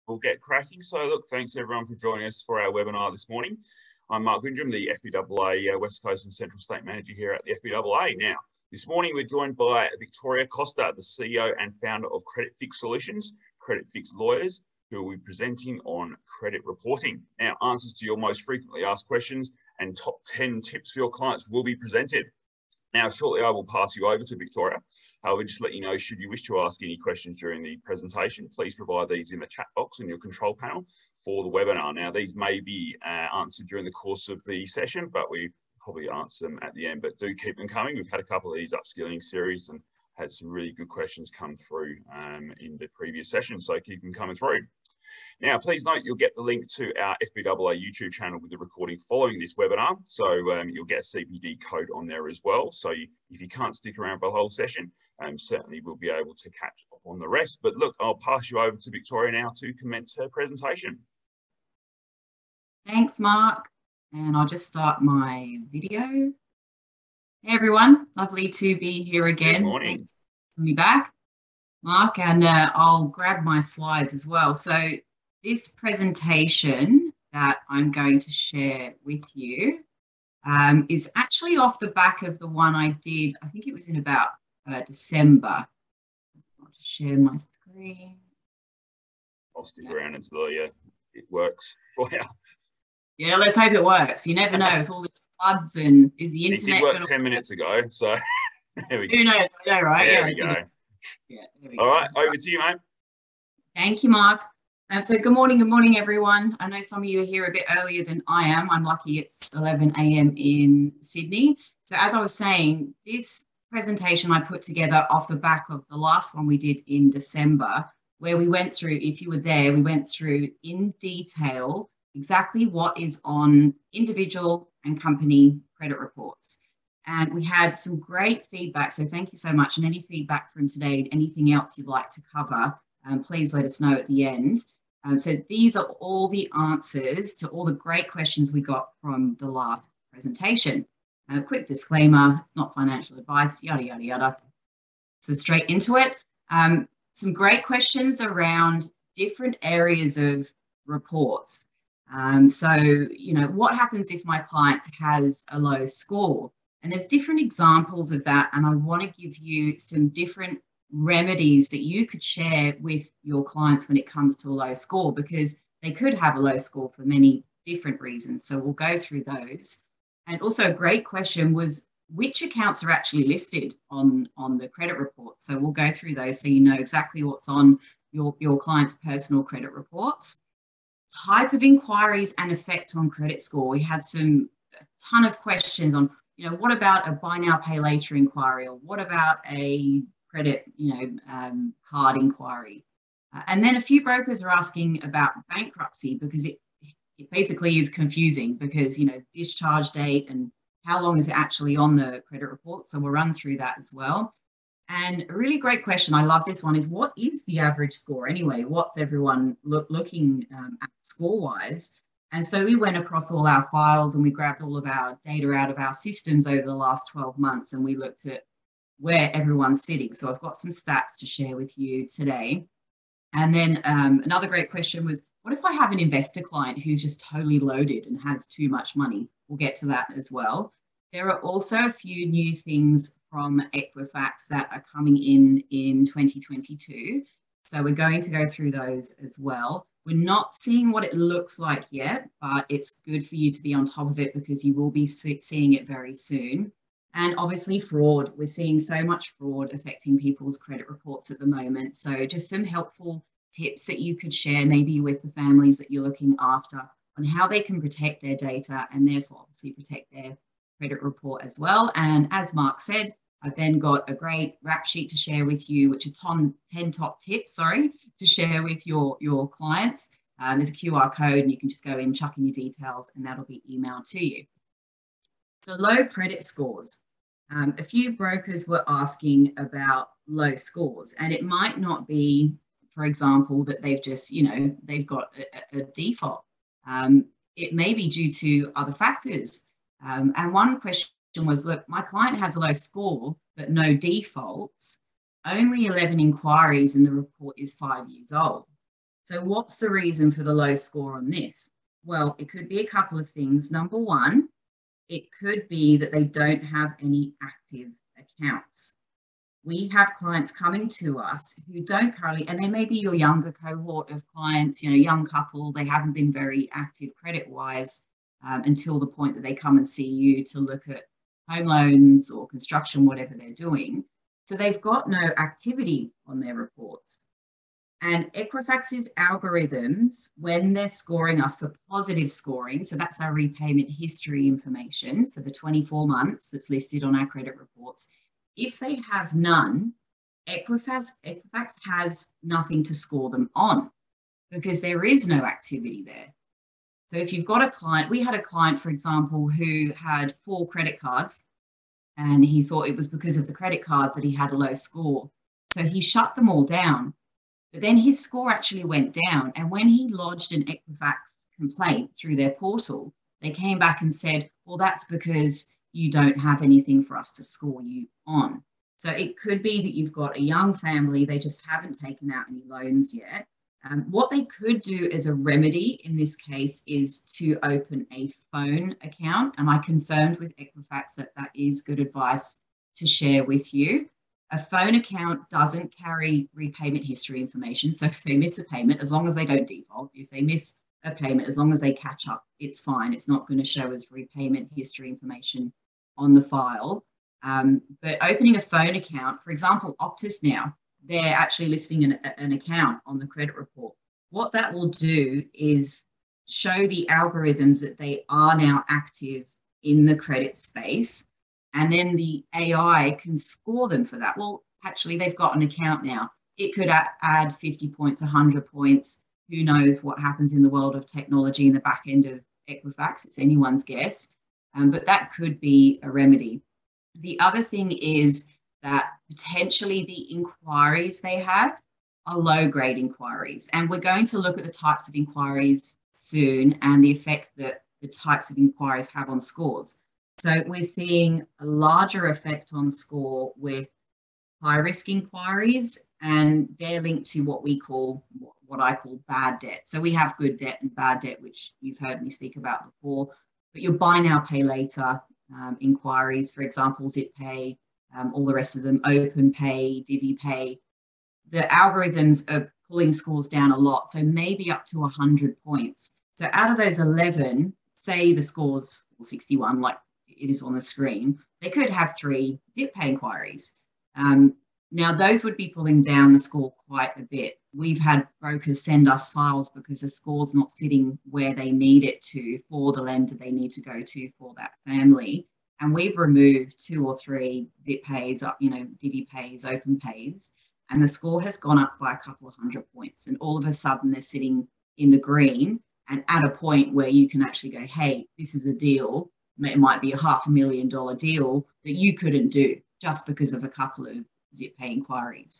We'll get cracking. So look, thanks everyone for joining us for our webinar this morning. I'm Mark Windrum, the FBAA West Coast and Central State Manager here at the FBAA. Now, this morning we're joined by Victoria Costa, the CEO and founder of Credit Fix Solutions, Credit Fix Lawyers, who will be presenting on credit reporting. Now, answers to your most frequently asked questions and top 10 tips for your clients will be presented. Now, shortly I will pass you over to Victoria. However, just let you know, should you wish to ask any questions during the presentation, please provide these in the chat box in your control panel for the webinar. Now, these may be answered during the course of the session, but we probably answer them at the end, but do keep them coming. We've had a couple of these upskilling series and had some really good questions come through in the previous session, so keep them coming through. Now, please note you'll get the link to our FBAA YouTube channel with the recording following this webinar. So you'll get a CPD code on there as well. So if you can't stick around for the whole session, certainly we'll be able to catch up on the rest. But look, I'll pass you over to Victoria now to commence her presentation. Thanks, Mark. And I'll just start my video. Hey, everyone. Lovely to be here again. Good morning. Thanks for me back, Mark, and I'll grab my slides as well. So this presentation that I'm going to share with you is actually off the back of the one I did, I think it was in about December. I'll just share my screen. I'll stick around until it works for you. Yeah, let's hope it works. You never know with all this floods and is the internet. It did work 10 minutes ago, so there we go. Who knows? I know, right? There we go. Yeah, there we all go. Right, over to you, mate. Thank you, Mark. So good morning, everyone. I know some of you are here a bit earlier than I am. I'm lucky it's 11 a.m. in Sydney. So as I was saying, this presentation I put together off the back of the last one we did in December, where we went through, if you were there, we went through in detail exactly what is on individual and company credit reports. And we had some great feedback. So thank you so much. And any feedback from today, anything else you'd like to cover, please let us know at the end. So these are all the answers to all the great questions we got from the last presentation. A quick disclaimer, it's not financial advice, yada, yada, yada. So straight into it. Some great questions around different areas of reports. So, you know, what happens if my client has a low score? And there's different examples of that. And I want to give you some different remedies that you could share with your clients when it comes to a low score, because they could have a low score for many different reasons. So we'll go through those. And also a great question was, which accounts are actually listed on the credit report? So we'll go through those so you know exactly what's on your client's personal credit reports. Type of inquiries and effect on credit score. We had a ton of questions on, you know, what about a buy now, pay later inquiry, or what about a credit, card inquiry? And then a few brokers are asking about bankruptcy, because it basically is confusing, because, you know, discharge date and how long is it actually on the credit report. So we'll run through that as well. And a really great question, I love this one, is what is the average score anyway? What's everyone looking at score-wise? And so we went across all our files and we grabbed all of our data out of our systems over the last 12 months and we looked at where everyone's sitting. So I've got some stats to share with you today. And then another great question was, what if I have an investor client who's just totally loaded and has too much money? We'll get to that as well. There are also a few new things from Equifax that are coming in 2022. So we're going to go through those as well. We're not seeing what it looks like yet, but it's good for you to be on top of it because you will be seeing it very soon. And obviously fraud. We're seeing so much fraud affecting people's credit reports at the moment. So just some helpful tips that you could share maybe with the families that you're looking after on how they can protect their data and therefore obviously protect their credit report as well. And as Mark said, I've then got a great rap sheet to share with you, which are 10 top tips, to share with your clients. There's a QR code and you can just go in, chuck in your details, and that'll be emailed to you. So low credit scores. A few brokers were asking about low scores, and it might not be, for example, that they've just, they've got a default. It may be due to other factors. And one question was, look, my client has a low score, but no defaults. Only 11 inquiries and the report is 5 years old. So what's the reason for the low score on this? Well, it could be a couple of things. Number one, it could be that they don't have any active accounts. We have clients coming to us who don't currently, and they may be your younger cohort of clients, young couple, they haven't been very active credit-wise until the point that they come and see you to look at home loans or construction, whatever they're doing. So they've got no activity on their reports. And Equifax's algorithms, when they're scoring us for positive scoring, so that's our repayment history information, so the 24 months that's listed on our credit reports, if they have none, Equifax has nothing to score them on because there is no activity there. So if you've got a client, we had a client, for example, who had 4 credit cards and he thought it was because of the credit cards that he had a low score. So he shut them all down. But then his score actually went down. And when he lodged an Equifax complaint through their portal, they came back and said, well, that's because you don't have anything for us to score you on. So it could be that you've got a young family, they just haven't taken out any loans yet. What they could do as a remedy in this case is to open a phone account. And I confirmed with Equifax that that is good advice to share with you. A phone account doesn't carry repayment history information. So if they miss a payment, as long as they don't default, if they miss a payment, as long as they catch up, it's fine. It's not going to show as repayment history information on the file. But opening a phone account, for example, Optus now, they're actually listing an account on the credit report. What that will do is show the algorithms that they are now active in the credit space. And then the AI can score them for that. Well, actually, they've got an account now. It could add 50 points, 100 points. Who knows what happens in the world of technology in the back end of Equifax? It's anyone's guess. But that could be a remedy. The other thing is that potentially the inquiries they have are low-grade inquiries. And we're going to look at the types of inquiries soon and the effect that the types of inquiries have on scores. So we're seeing a larger effect on score with high-risk inquiries, and they're linked to what I call bad debt. So we have good debt and bad debt, which you've heard me speak about before. But your buy now, pay later inquiries, for example, Zip Pay, all the rest of them, Open Pay, Divvy Pay, the algorithms are pulling scores down a lot, so maybe up to 100 points. So out of those 11, say the score's 61, like it is on the screen, they could have 3 Zip Pay inquiries. Now, those would be pulling down the score quite a bit. We've had brokers send us files because the score's not sitting where they need it to for the lender they need to go to for that family. And we've removed 2 or 3 Zip Pays, Divvy Pays, Open Pays, and the score has gone up by a couple of 100 points. And all of a sudden they're sitting in the green and at a point where you can actually go, hey, this is a deal. It might be a $500,000 deal that you couldn't do just because of a couple of Zip Pay inquiries.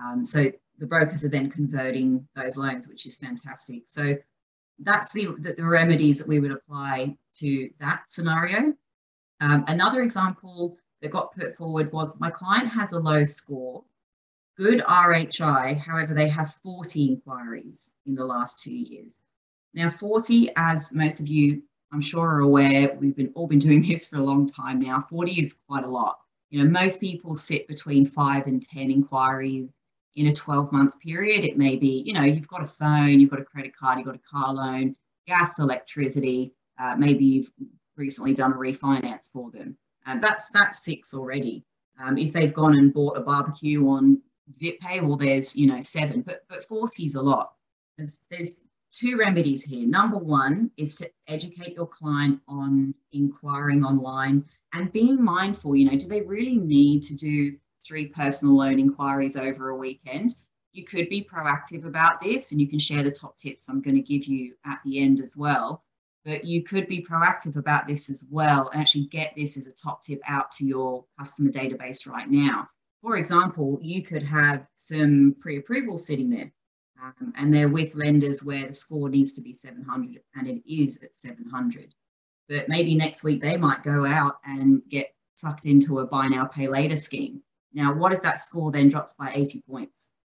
So the brokers are then converting those loans, which is fantastic. So that's the remedies that we would apply to that scenario. Another example that got put forward was my client has a low score, good RHI, however, they have 40 inquiries in the last 2 years. Now, 40, as most of you, I'm sure, are aware, we've all been doing this for a long time now. 40 is quite a lot. Most people sit between 5 and 10 inquiries in a 12-month period. It may be, you've got a phone, you've got a credit card, you've got a car loan, gas, electricity, maybe you've recently done a refinance for them. That's 6 already. If they've gone and bought a barbecue on Zip Pay, well, there's 7, but 40 is a lot. There's 2 remedies here. Number 1 is to educate your client on inquiring online and being mindful. Do they really need to do 3 personal loan inquiries over a weekend? You could be proactive about this, and you can share the top tips I'm going to give you at the end as well. But you could be proactive about this as well and actually get this as a top tip out to your customer database right now. For example, you could have some pre-approvals sitting there and they're with lenders where the score needs to be 700 and it is at 700. But maybe next week they might go out and get sucked into a buy now, pay later scheme. Now, what if that score then drops by 80 points?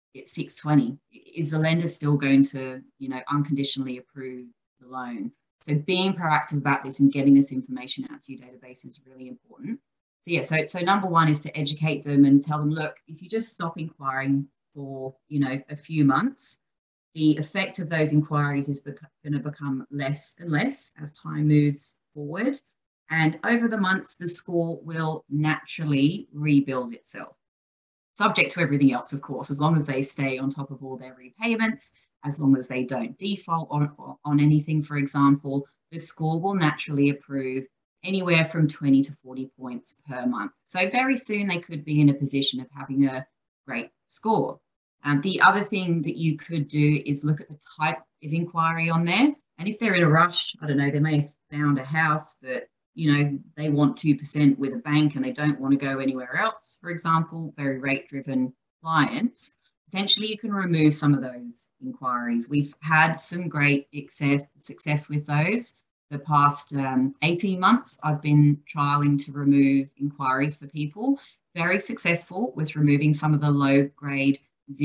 it's 620. Is the lender still going to, unconditionally approve the loan? So being proactive about this and getting this information out to your database is really important. So yeah, so number one is to educate them and tell them, look, if you just stop inquiring for, a few months, the effect of those inquiries is going to become less and less as time moves forward. And over the months, the score will naturally rebuild itself, subject to everything else, of course, as long as they stay on top of all their repayments, as long as they don't default on anything, for example, the score will naturally improve anywhere from 20 to 40 points per month. So very soon they could be in a position of having a great score. The other thing that you could do is look at the type of inquiry on there. And if they're in a rush, I don't know, they may have found a house, but they want 2% with a bank and they don't want to go anywhere else, for example, very rate-driven clients, potentially you can remove some of those inquiries. We've had some great success with those. The past 18 months, I've been trialing to remove inquiries for people. Very successful with removing some of the low-grade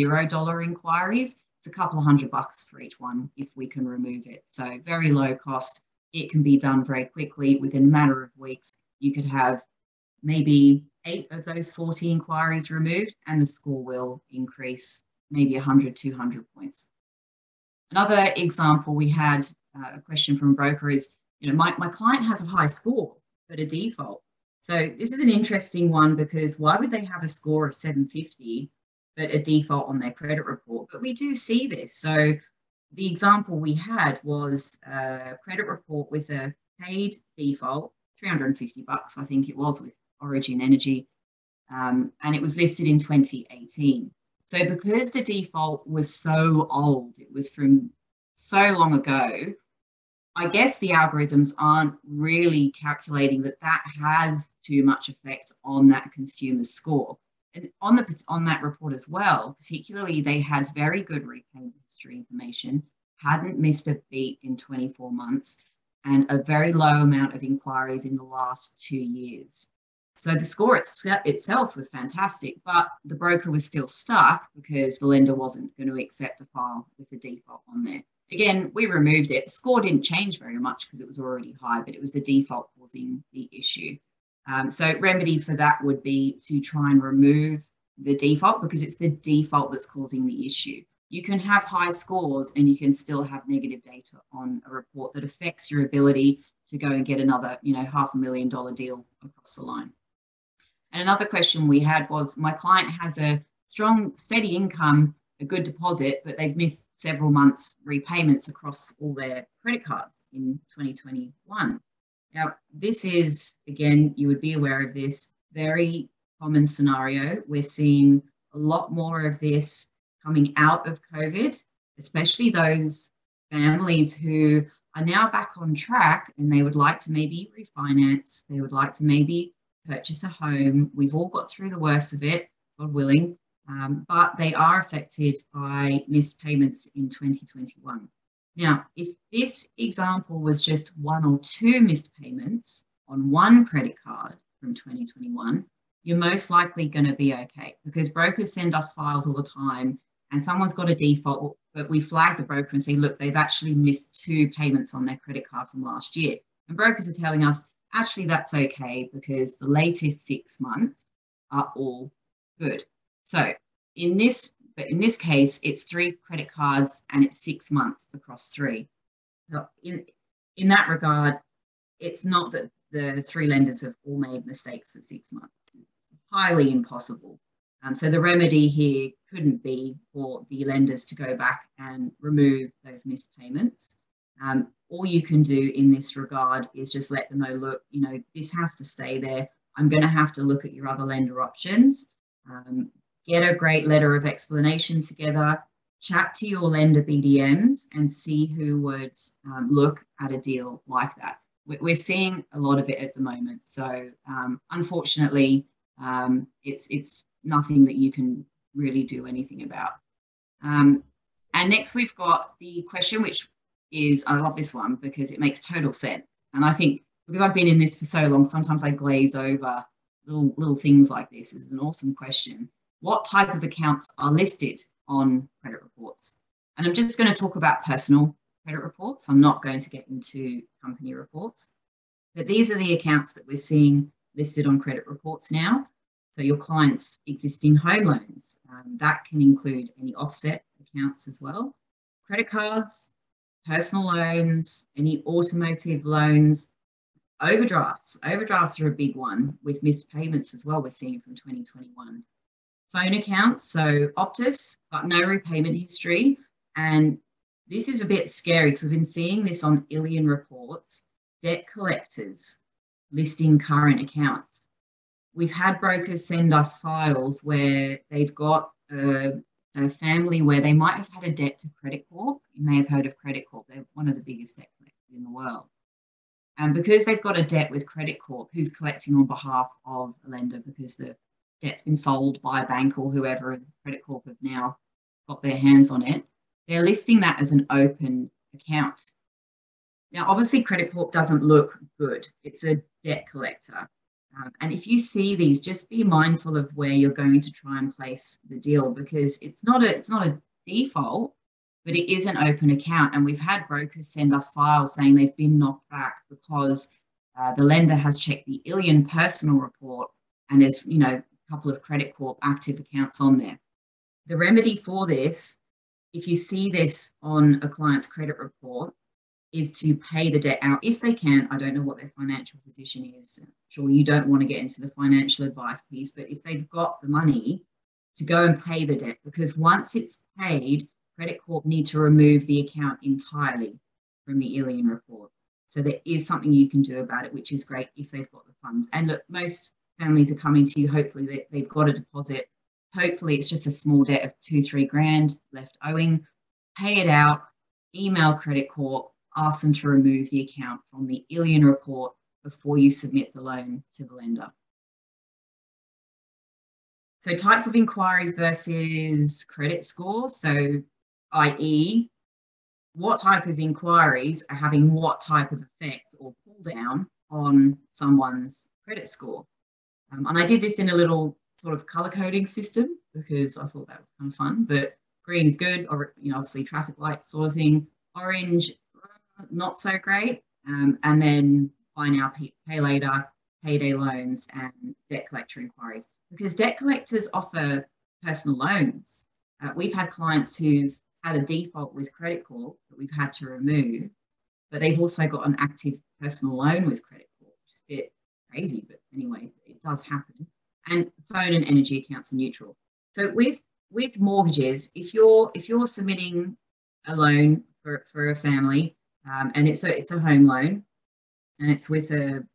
$0 inquiries. It's a couple of $100 for each one if we can remove it. So very low cost. It can be done very quickly. Within a matter of weeks, you could have maybe 8 of those 40 inquiries removed and the score will increase maybe 100, 200 points. Another example, we had a question from a broker is, my client has a high score, but a default. So this is an interesting one because why would they have a score of 750, but a default on their credit report? But we do see this. So the example we had was a credit report with a paid default, $350, I think it was, with Origin Energy, and it was listed in 2018. So because the default was so old, it was from so long ago, I guess the algorithms aren't really calculating that has too much effect on that consumer score. And on that report as well, particularly, they had very good repayment history information, hadn't missed a beat in 24 months, and a very low amount of inquiries in the last 2 years. So the score itself was fantastic, but the broker was still stuck because the lender wasn't going to accept the file with the default on there. Again, we removed it. The score didn't change very much because it was already high, but it was the default causing the issue. So remedy for that would be to try and remove the default because it's the default that's causing the issue. You can have high scores and you can still have negative data on a report that affects your ability to go and get another, $500,000 deal across the line. And another question we had was, my client has a strong, steady income, a good deposit, but they've missed several months repayments across all their credit cards in 2021. Now, this is, again, you would be aware of this, very common scenario. We're seeing a lot more of this coming out of COVID, especially those families who are now back on track and they would like to maybe refinance, they would like to maybe purchase a home. We've all got through the worst of it, God willing, but they are affected by missed payments in 2021. Now, if this example was just 1 or 2 missed payments on one credit card from 2021, you're most likely going to be okay because brokers send us files all the time and someone's got a default, but we flag the broker and say, look, they've actually missed 2 payments on their credit card from last year. And brokers are telling us, actually, that's okay because the latest 6 months are all good. So in this case, it's 3 credit cards and it's 6 months across 3. So in that regard, it's not that the 3 lenders have all made mistakes for 6 months. It's highly impossible. So the remedy here couldn't be for the lenders to go back and remove those missed payments. All you can do in this regard is just let them know, look, this has to stay there. I'm going to have to look at your other lender options. Get a great letter of explanation together, chat to your lender BDMs and see who would look at a deal like that. We're seeing a lot of it at the moment. So unfortunately, it's nothing that you can really do anything about. And next we've got the question, which is, I love this one because it makes total sense. And I think because I've been in this for so long, sometimes I glaze over little things like this. It's an awesome question. What type of accounts are listed on credit reports. And I'm just going to talk about personal credit reports. I'm not going to get into company reports. But these are the accounts that we're seeing listed on credit reports now. So your client's existing home loans, that can include any offset accounts as well. Credit cards, personal loans, any automotive loans, overdrafts. Overdrafts are a big one with missed payments as well, we're seeing from 2021. Phone accounts, so Optus, but no repayment history. And this is a bit scary because we've been seeing this on Illion reports, debt collectors listing current accounts. We've had brokers send us files where they've got a family where they might have had a debt to Credit Corp. You may have heard of Credit Corp. They're one of the biggest debt collectors in the world. And because they've got a debt with Credit Corp, who's collecting on behalf of a lender because the debt's been sold by a bank or whoever, and Credit Corp have now got their hands on it, they're listing that as an open account. Now, obviously, Credit Corp doesn't look good. It's a debt collector. And if you see these, just be mindful of where you're going to try and place the deal, because it's not a default, but it is an open account. And we've had brokers send us files saying they've been knocked back because the lender has checked the Illion personal report and there's, a couple of Credit Corp active accounts on there. The remedy for this, if you see this on a client's credit report, is to pay the debt out if they can. I don't know what their financial position is. I'm sure you don't want to get into the financial advice piece, but if they've got the money, to go and pay the debt, because once it's paid, Credit Corp need to remove the account entirely from the Illion report. So there is something you can do about it, which is great if they've got the funds. And look, most families are coming to you, hopefully they've got a deposit. Hopefully it's just a small debt of $2-3 grand left owing. Pay it out, email Credit Corp, ask them to remove the account from the Illion report before you submit the loan to the lender. So types of inquiries versus credit scores. So i.e., what type of inquiries are having what type of effect or pull down on someone's credit score. And I did this in a little sort of color coding system because I thought that was kind of fun, but green is good, or, obviously traffic light sort of thing. Orange, not so great. And then buy now, pay later, payday loans, and debt collector inquiries. Because debt collectors offer personal loans. We've had clients who've had a default with Credit Corp that we've had to remove, but they've also got an active personal loan with Credit Corp, which is a bit crazy, but anyway, it does happen. And phone and energy accounts are neutral. So with mortgages, if you're submitting a loan for a family, and it's a home loan, and it's with a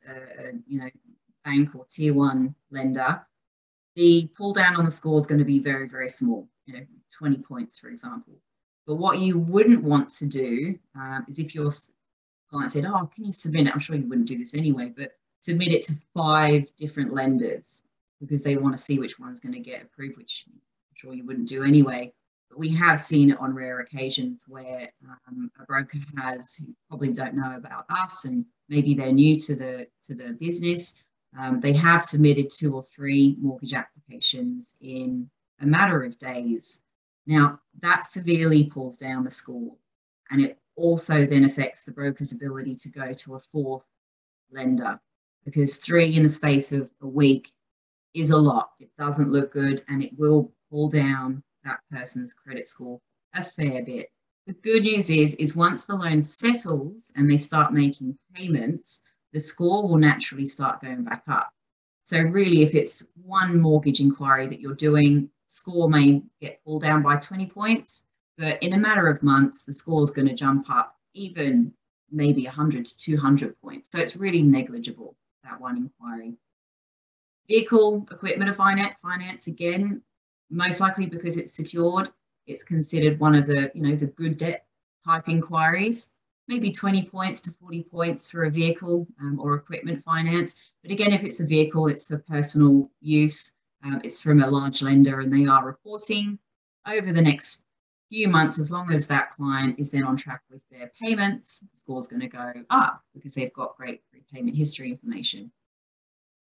bank or tier 1 lender, the pull down on the score is going to be very, very small, 20 points, for example. But what you wouldn't want to do is if your client said, oh, can you submit it? I'm sure you wouldn't do this anyway, but submit it to 5 different lenders because they want to see which one's going to get approved, which I'm sure you wouldn't do anyway. But we have seen it on rare occasions where a broker has, who probably don't know about us, and maybe they're new to the business. They have submitted 2 or 3 mortgage applications in a matter of days. Now, that severely pulls down the score, and it also then affects the broker's ability to go to a 4th lender, because 3 in the space of a week is a lot. It doesn't look good, and it will pull down that person's credit score a fair bit. The good news is once the loan settles and they start making payments, the score will naturally start going back up. So really, if it's one mortgage inquiry that you're doing, score may get pulled down by 20 points, but in a matter of months, the score is going to jump up even maybe 100 to 200 points. So it's really negligible, that one inquiry. Vehicle, equipment, or finance, again, most likely because it's secured, it's considered one of the, the good debt type inquiries. Maybe 20 points to 40 points for a vehicle or equipment finance. But again, if it's a vehicle, it's for personal use. It's from a large lender, and they are reporting over the next few months, as long as that client is then on track with their payments, the score's going to go up because they've got great repayment history information.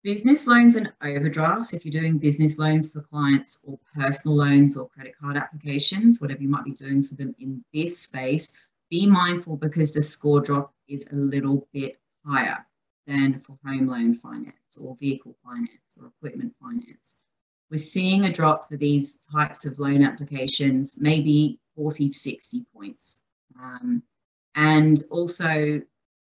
Business loans and overdrafts, if you're doing business loans for clients or personal loans or credit card applications, whatever you might be doing for them in this space, be mindful because the score drop is a little bit higher than for home loan finance or vehicle finance or equipment finance. We're seeing a drop for these types of loan applications, maybe 40 to 60 points. And also,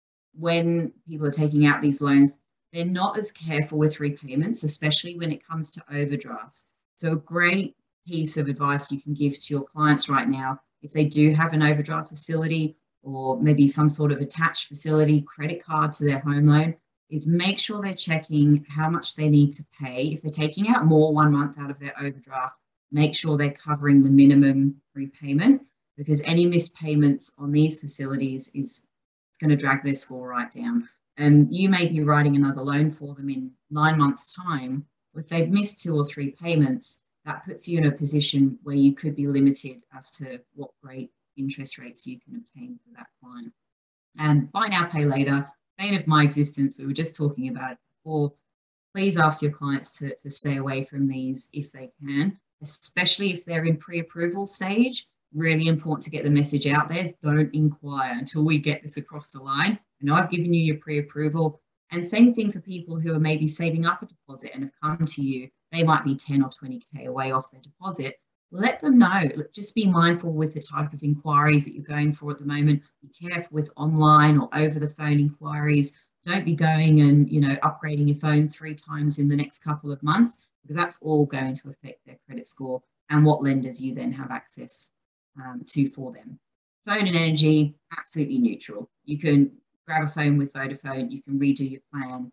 when people are taking out these loans, they're not as careful with repayments, especially when it comes to overdrafts. So a great piece of advice you can give to your clients right now, if they do have an overdraft facility or maybe some sort of attached facility, credit card to their home loan, is make sure they're checking how much they need to pay. If they're taking out more 1 month out of their overdraft, make sure they're covering the minimum repayment, because any missed payments on these facilities is going to drag their score right down. And you may be writing another loan for them in 9 months' time. If they've missed 2 or 3 payments, that puts you in a position where you could be limited as to what great interest rates you can obtain for that client. And buy now, pay later, bane of my existence, we were just talking about it before. Please ask your clients to stay away from these if they can, especially if they're in pre-approval stage. Really important to get the message out there. Don't inquire until we get this across the line. I know I've given you your pre-approval, and same thing for people who are maybe saving up a deposit and have come to you. They might be 10 or 20K away off their deposit. Let them know. Just be mindful with the type of inquiries that you're going for at the moment. Be careful with online or over the phone inquiries. Don't be going and, upgrading your phone 3 times in the next couple of months, because that's all going to affect their credit score and what lenders you then have access to for them. Phone and energy, absolutely neutral. You can grab a phone with Vodafone, you can redo your plan.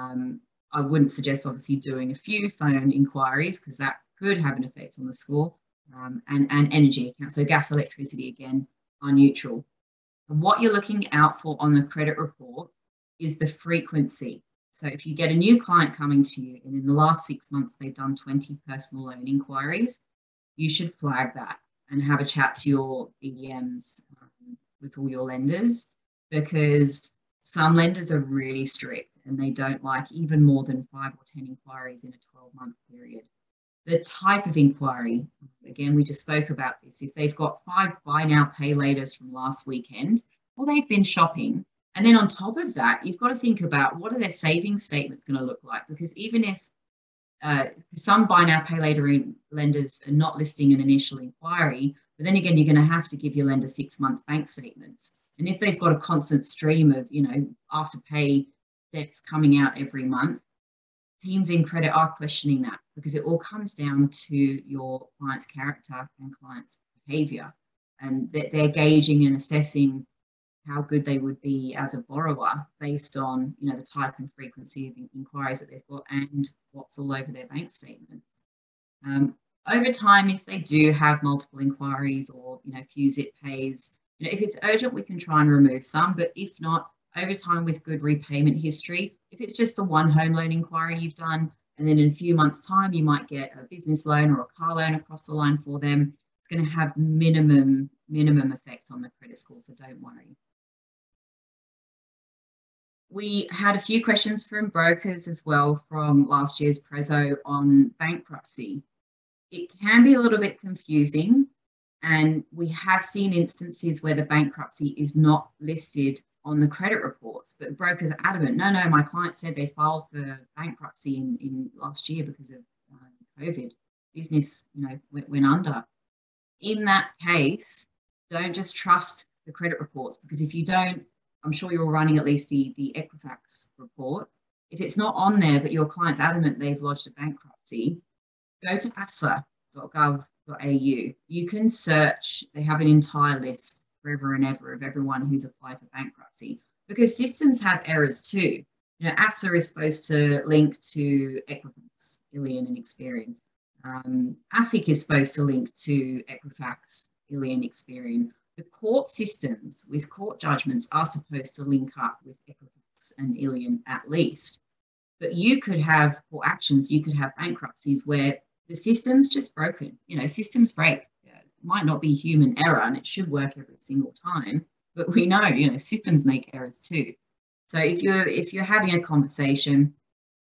I wouldn't suggest obviously doing a few phone inquiries because that could have an effect on the score, and energy accounts. So gas, electricity, again, are neutral. And what you're looking out for on the credit report is the frequency. So if you get a new client coming to you and in the last 6 months they've done 20 personal loan inquiries, you should flag that and have a chat to your BDMs with all your lenders, because some lenders are really strict and they don't like even more than 5 or 10 inquiries in a 12-month period. The type of inquiry, again, we just spoke about this. If they've got 5 buy now, pay laters from last weekend, or they've been shopping, and then on top of that, you've got to think about what are their savings statements going to look like, because even if some buy now, pay later lenders are not listing an initial inquiry, but then again, you're going to have to give your lender 6 months bank statements. And if they've got a constant stream of, after-pay debts coming out every month, teams in credit are questioning that, because it all comes down to your client's character and client's behavior, and that they're gauging and assessing how good they would be as a borrower based on, the type and frequency of inquiries that they've got and what's all over their bank statements. Over time, if they do have multiple inquiries or, few zip pays, if it's urgent, we can try and remove some, but if not, over time with good repayment history, if it's just the one home loan inquiry you've done, and then in a few months' time, you might get a business loan or a car loan across the line for them, it's going to have minimum effect on the credit score, so don't worry. We had a few questions from brokers as well from last year's Prezzo on bankruptcy. It can be a little bit confusing, and we have seen instances where the bankruptcy is not listed on the credit reports, but the brokers are adamant, no, my client said they filed for bankruptcy in last year because of COVID. Business, went under. In that case, don't just trust the credit reports, because if you don't, I'm sure you're running at least the Equifax report. If it's not on there, but your client's adamant they've lodged a bankruptcy, go to afsa.gov.au. You can search. They have an entire list forever and ever of everyone who's applied for bankruptcy, because systems have errors too. AFSA is supposed to link to Equifax, Ilion and Experian. ASIC is supposed to link to Equifax, Ilion, Experian. The court systems with court judgments are supposed to link up with Equifax and Ilion at least. But you could have, for actions, you could have bankruptcies where the system's just broken. Systems break. It might not be human error and it should work every single time, but we know, systems make errors too. So if you're having a conversation,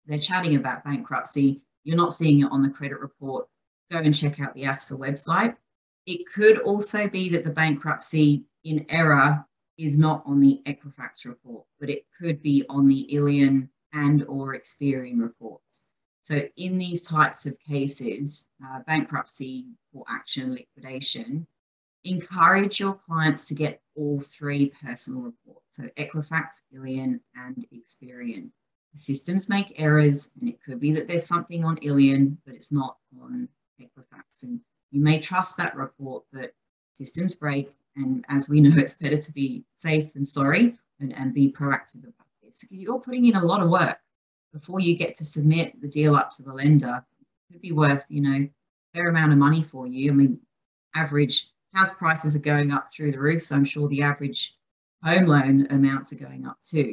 they're chatting about bankruptcy. You're not seeing it on the credit report. Go and check out the AFSA website. It could also be that the bankruptcy in error is not on the Equifax report, but it could be on the Illion and or Experian reports. So in these types of cases, bankruptcy or action liquidation, encourage your clients to get all three personal reports. So Equifax, Illion, and Experian. The systems make errors, and it could be that there's something on Illion, but it's not on Equifax. And you may trust that report, but systems break. And as we know, it's better to be safe than sorry and be proactive about this. You're putting in a lot of work before you get to submit the deal up to the lender. It could be worth, a fair amount of money for you. I mean, average house prices are going up through the roof, so I'm sure the average home loan amounts are going up too.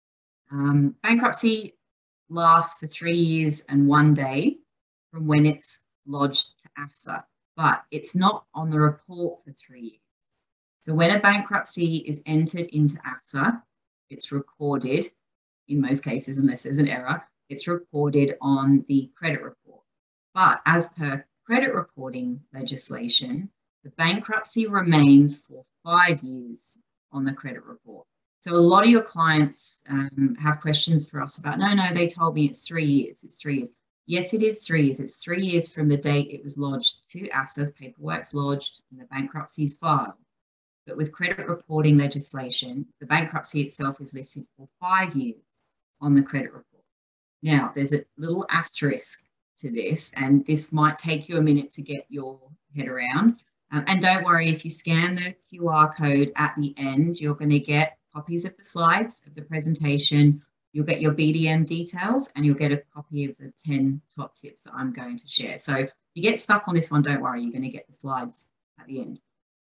Bankruptcy lasts for 3 years and 1 day from when it's lodged to AFSA, but it's not on the report for 3 years. So when a bankruptcy is entered into AFSA, it's recorded, in most cases, unless there's an error, it's recorded on the credit report. But as per credit reporting legislation, the bankruptcy remains for 5 years on the credit report. So a lot of your clients have questions for us about, no, they told me it's 3 years, it's 3 years. Yes, it is 3 years. It's 3 years from the date it was lodged to AFSA, the paperwork's lodged, and the bankruptcy is filed. But with credit reporting legislation, the bankruptcy itself is listed for 5 years on the credit report. Now, there's a little asterisk to this, and this might take you a minute to get your head around. And don't worry, if you scan the QR code at the end, you're going to get copies of the slides of the presentation. You'll get your BDM details, and you'll get a copy of the 10 top tips that I'm going to share. So if you get stuck on this one, don't worry, you're going to get the slides at the end.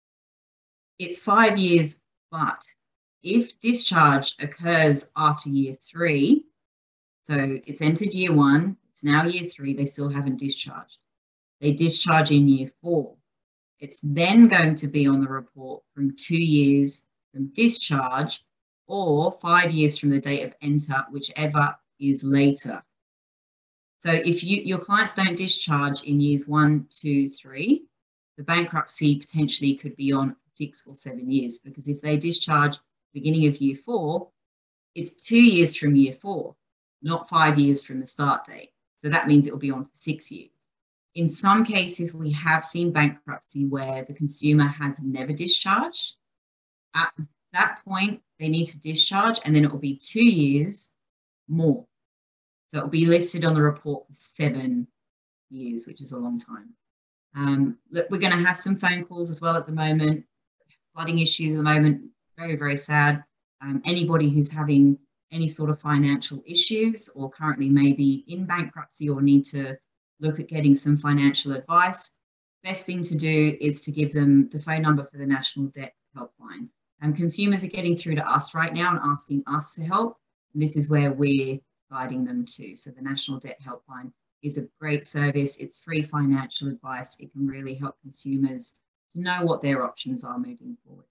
It's 5 years, but if discharge occurs after year 3, so it's entered year 1, it's now year 3, they still haven't discharged. They discharge in year 4. It's then going to be on the report from 2 years from discharge or 5 years from the date of enter, whichever is later. So if your clients don't discharge in years 1, 2, 3, the bankruptcy potentially could be on 6 or 7 years, because if they discharge beginning of year 4, it's 2 years from year 4, not 5 years from the start date. So that means it will be on for 6 years. In some cases, we have seen bankruptcy where the consumer has never discharged. At that point, they need to discharge, and then it will be 2 years more. So it will be listed on the report for 7 years, which is a long time. Look, we're going to have some phone calls as well at the moment. Flooding issues at the moment, very, very sad. Anybody who's having any sort of financial issues or currently maybe in bankruptcy or need to look at getting some financial advice, best thing to do is to give them the phone number for the National Debt Helpline. Consumers are getting through to us right now and asking us for help. And this is where we're guiding them to. So the National Debt Helpline is a great service. It's free financial advice. It can really help consumers to know what their options are moving forward.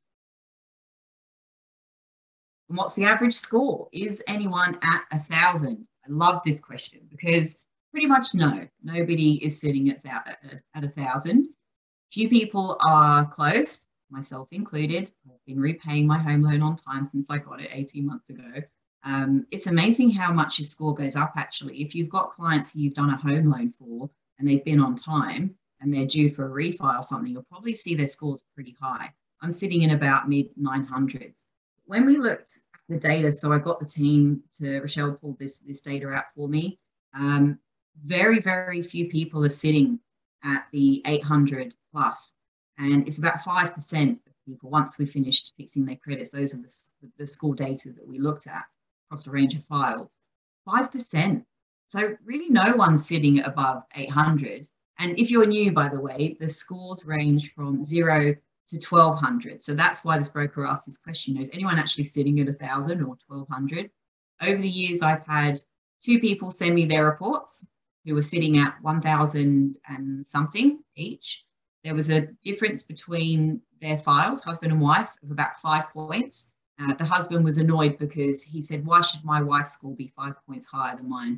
And what's the average score? Is anyone at 1,000? I love this question because pretty much no, nobody is sitting at 1,000. Few people are close, myself included. I've been repaying my home loan on time since I got it 18 months ago. It's amazing how much your score goes up, actually. If you've got clients who you've done a home loan for and they've been on time and they're due for a refi or something, you'll probably see their scores pretty high. I'm sitting in about mid-900s. When we looked at the data, so I got the team to, Rochelle pulled this data out for me. Very, very few people are sitting at the 800 plus. And it's about 5% of people, once we finished fixing their credits, those are the score data that we looked at across a range of files, 5%. So really no one's sitting above 800. And if you're new, by the way, the scores range from 0 to 1,200. So that's why this broker asked this question, is anyone actually sitting at 1,000 or 1,200? Over the years, I've had 2 people send me their reports who were sitting at 1,000 and something each. There was a difference between their files, husband and wife, of about 5 points. The husband was annoyed because he said, why should my wife's score be 5 points higher than mine?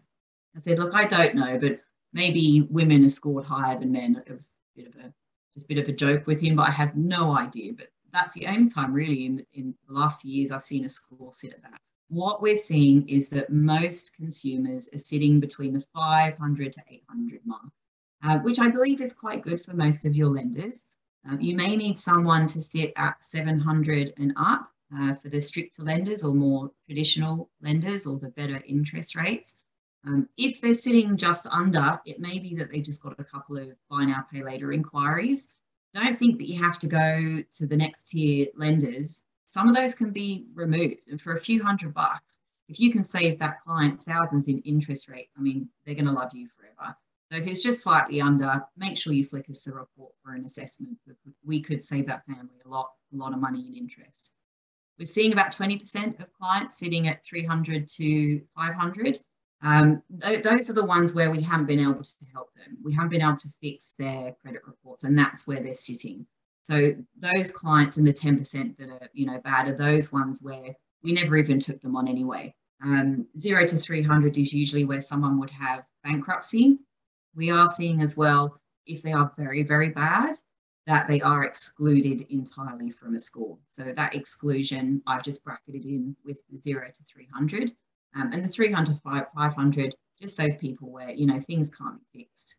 I said, look, I don't know, but maybe women are scored higher than men. It was a bit of a joke with him, but I had no idea. But that's the only time really in the last few years I've seen a score sit at that. What we're seeing is that most consumers are sitting between the 500 to 800 mark, which I believe is quite good for most of your lenders. You may need someone to sit at 700 and up for the stricter lenders or more traditional lenders or the better interest rates. If they're sitting just under, it may be that they just got a couple of buy now, pay later inquiries. Don't think that you have to go to the next tier lenders. Some of those can be removed, and for a few $100, if you can save that client thousands in interest rate, I mean, they're going to love you forever. So if it's just slightly under, make sure you flick us the report for an assessment. We could save that family a lot of money in interest. We're seeing about 20% of clients sitting at 300 to 500. Those are the ones where we haven't been able to help them. We haven't been able to fix their credit reports, and that's where they're sitting. So those clients in the 10% that are, bad are those ones where we never even took them on anyway. 0 to 300 is usually where someone would have bankruptcy. We are seeing as well, if they are very, very bad, that they are excluded entirely from a score. So that exclusion, I've just bracketed in with the 0 to 300. And the 300 to 500, just those people where, things can't be fixed,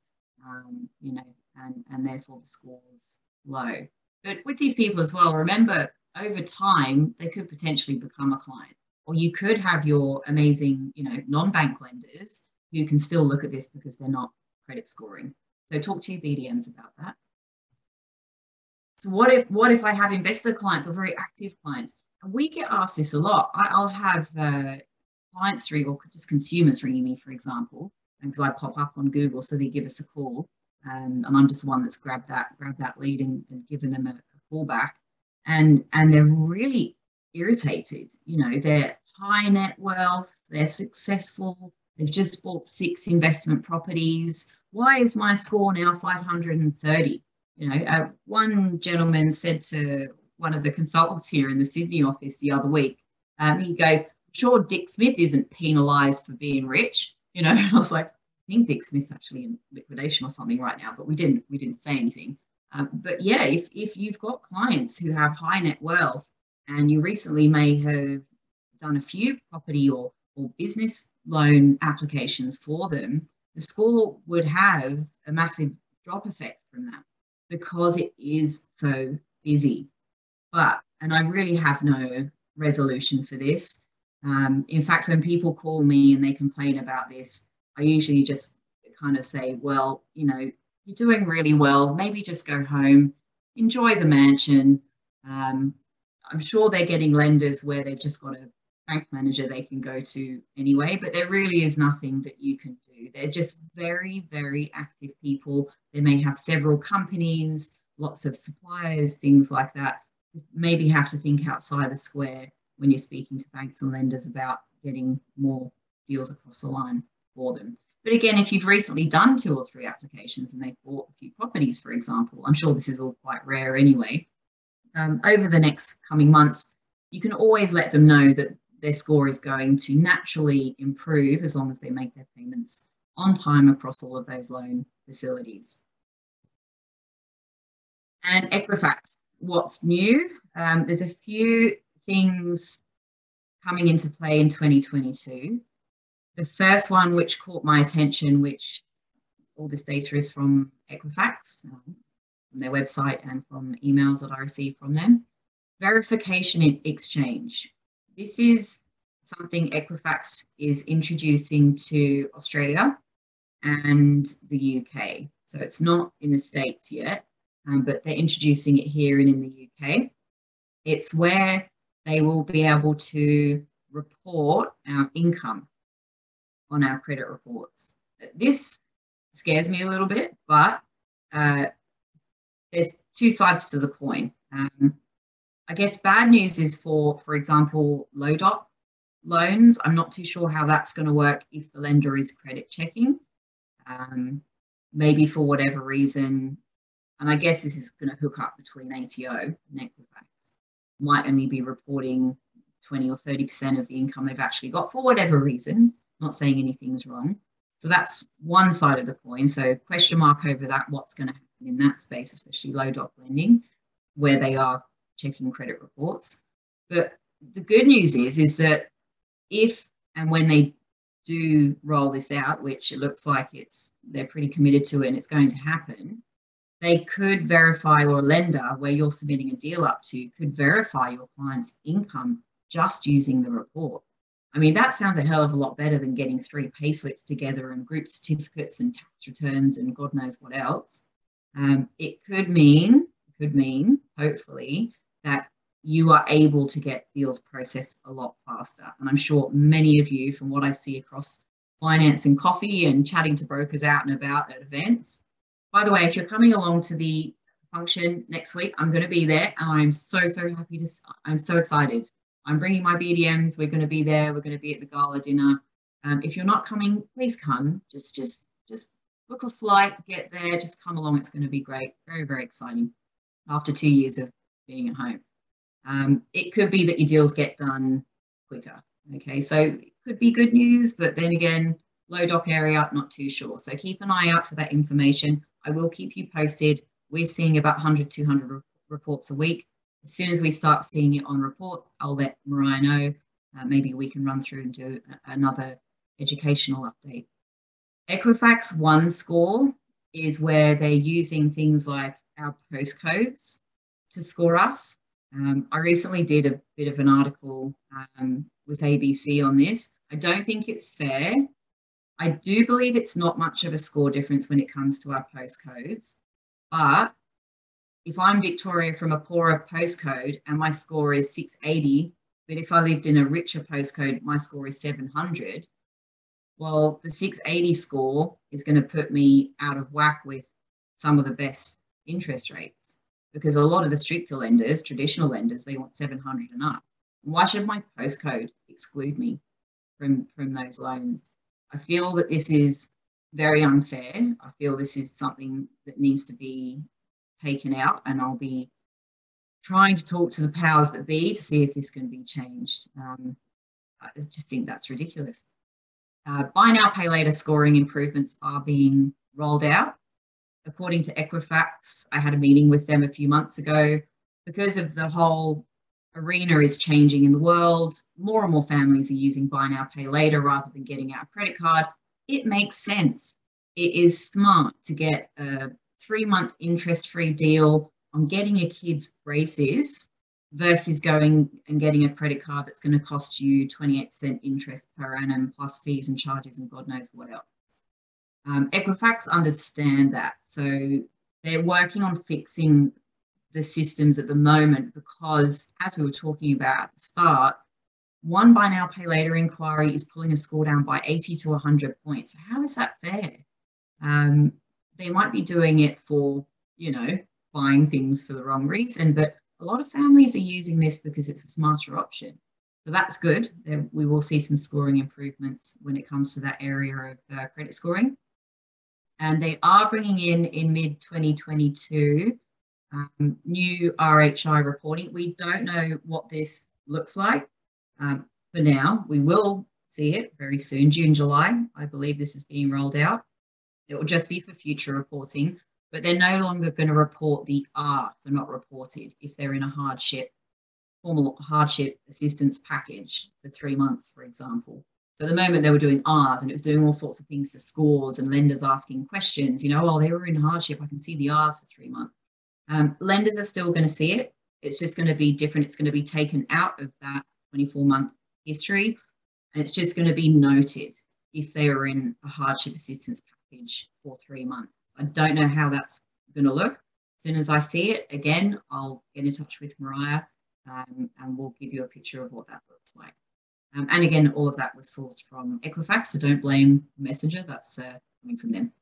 and therefore the score's low. But with these people as well, remember, over time, they could potentially become a client. Or you could have your amazing, non-bank lenders who can still look at this because they're not credit scoring. So talk to your BDMs about that. So what if I have investor clients or very active clients? And we get asked this a lot. I'll have clients or just consumers ringing me, for example, because I pop up on Google, so they give us a call, and I'm just the one that's grabbed that lead and given them a call back, and they're really irritated. They're high net wealth, they're successful, they've just bought 6 investment properties. Why is my score now 530? One gentleman said to one of the consultants here in the Sydney office the other week, he goes, sure, Dick Smith isn't penalised for being rich, and I was like, I think Dick Smith's actually in liquidation or something right now, but we didn't say anything. But yeah, if you've got clients who have high net wealth and you recently may have done a few property or business loan applications for them, the score would have a massive drop effect from that because it is so busy. And I really have no resolution for this. In fact, when people call me and they complain about this, I usually just kind of say, well, you're doing really well. Maybe just go home, enjoy the mansion. I'm sure they're getting lenders where they've just got a bank manager they can go to anyway, but there really is nothing that you can do. They're just very, very active people. They may have several companies, lots of suppliers, things like that. Maybe have to think outside the square when you're speaking to banks and lenders about getting more deals across the line for them. But again, if you've recently done 2 or 3 applications and they've bought a few properties, for example, I'm sure this is all quite rare anyway, over the next coming months, you can always let them know that their score is going to naturally improve as long as they make their payments on time across all of those loan facilities. And Equifax, what's new? There's a few things coming into play in 2022. The first one which caught my attention, which all this data is from Equifax, from their website and from emails that I received from them, verification in exchange. This is something Equifax is introducing to Australia and the UK. So it's not in the States yet, but they're introducing it here and in the UK. It's where they will be able to report our income on our credit reports. This scares me a little bit, but there's 2 sides to the coin. I guess bad news is for example, low dot loans. I'm not too sure how that's going to work if the lender is credit checking. Maybe for whatever reason, and I guess this is going to hook up between ATO and Equifax, might only be reporting 20 or 30% of the income they've actually got for whatever reasons. Not saying anything's wrong. So that's one side of the coin. So question mark over that, what's going to happen in that space, especially low doc lending, where they are checking credit reports. But the good news is that if and when they do roll this out, which it looks like they're pretty committed to it and it's going to happen, they could verify, or a lender where you're submitting a deal up to could verify your client's income just using the report. I mean, that sounds a hell of a lot better than getting 3 pay slips together and group certificates and tax returns and God knows what else. It could mean, hopefully, that you are able to get deals processed a lot faster. And I'm sure many of you, from what I see across finance and coffee and chatting to brokers out and about at events. By the way, if you're coming along to the function next week, I'm going to be there, and I'm so happy to, I'm so excited. I'm bringing my BDMs. We're going to be there. We're going to be at the gala dinner. If you're not coming, please come. Just book a flight, get there, just come along. It's going to be great. Very, very exciting after 2 years of being at home. It could be that your deals get done quicker. Okay, so it could be good news, but then again, low doc area, not too sure. So keep an eye out for that information. I will keep you posted. We're seeing about 100, 200 reports a week. As soon as we start seeing it on report, I'll let Mariah know. Maybe we can run through and do another educational update. Equifax One Score is where they're using things like our postcodes to score us. I recently did a bit of an article with ABC on this. I don't think it's fair. I do believe it's not much of a score difference when it comes to our postcodes. But if I'm Victoria from a poorer postcode and my score is 680, but if I lived in a richer postcode, my score is 700, well, the 680 score is going to put me out of whack with some of the best interest rates, because a lot of the stricter lenders, traditional lenders, they want 700 and up. Why should my postcode exclude me from those loans? I feel that this is very unfair. I feel this is something that needs to be taken out, and I'll be trying to talk to the powers that be to see if this can be changed. I just think that's ridiculous. Buy now, pay later scoring improvements are being rolled out. According to Equifax, I had a meeting with them a few months ago. Because of the whole arena is changing in the world, more and more families are using buy now, pay later rather than getting out a credit card. It makes sense. It is smart to get a 3-month interest-free deal on getting your kids braces versus going and getting a credit card that's going to cost you 28% interest per annum plus fees and charges and God knows what else. Equifax understand that, so they're working on fixing the systems at the moment, because as we were talking about at the start, one buy now pay later inquiry is pulling a score down by 80 to 100 points. How is that fair? They might be doing it for, buying things for the wrong reason, but a lot of families are using this because it's a smarter option. So that's good. We will see some scoring improvements when it comes to that area of credit scoring. And they are bringing in mid-2022 new RHI reporting. We don't know what this looks like for now. We will see it very soon, June, July. I believe this is being rolled out. It will just be for future reporting, but they're no longer going to report the R for not reported if they're in a formal hardship assistance package for 3 months, for example. So at the moment they were doing R's, and it was doing all sorts of things to scores and lenders asking questions, oh, they were in hardship. I can see the R's for 3 months. Lenders are still going to see it. It's just going to be different. It's going to be taken out of that 24-month history, and it's just going to be noted if they are in a hardship assistance package for 3 months. I don't know how that's going to look. As soon as I see it, again, I'll get in touch with Mariah and we'll give you a picture of what that looks like. And again, all of that was sourced from Equifax, so don't blame Messenger. That's coming from them.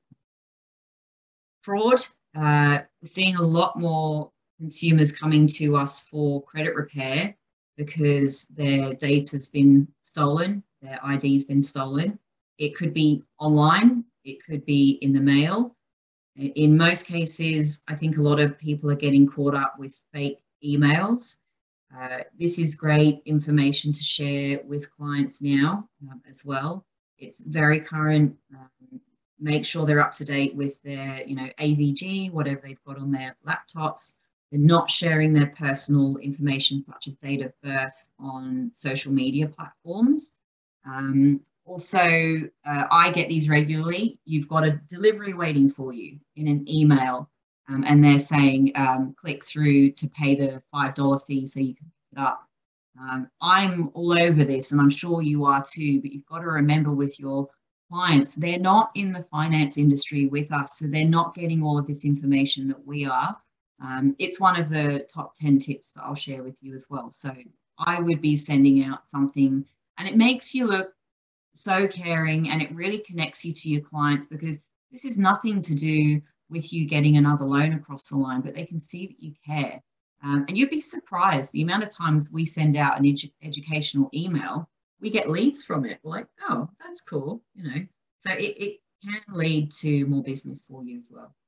Fraud. We're seeing a lot more consumers coming to us for credit repair because their data's been stolen, their ID's been stolen. It could be online, it could be in the mail. In most cases, I think a lot of people are getting caught up with fake emails. This is great information to share with clients now as well. It's very current. Make sure they're up to date with their, AVG, whatever they've got on their laptops. They're not sharing their personal information, such as date of birth, on social media platforms. Also, I get these regularly. You've got a delivery waiting for you in an email, and they're saying, click through to pay the $5 fee so you can pick it up. I'm all over this, and I'm sure you are too, but you've got to remember with your clients, they're not in the finance industry with us, so they're not getting all of this information that we are. It's one of the top 10 tips that I'll share with you as well. So I would be sending out something, and it makes you look so caring, and it really connects you to your clients, because this is nothing to do with you getting another loan across the line, but they can see that you care. And you'd be surprised the amount of times we send out an educational email, we get leads from it. We're like, oh, that's cool, So it can lead to more business for you as well.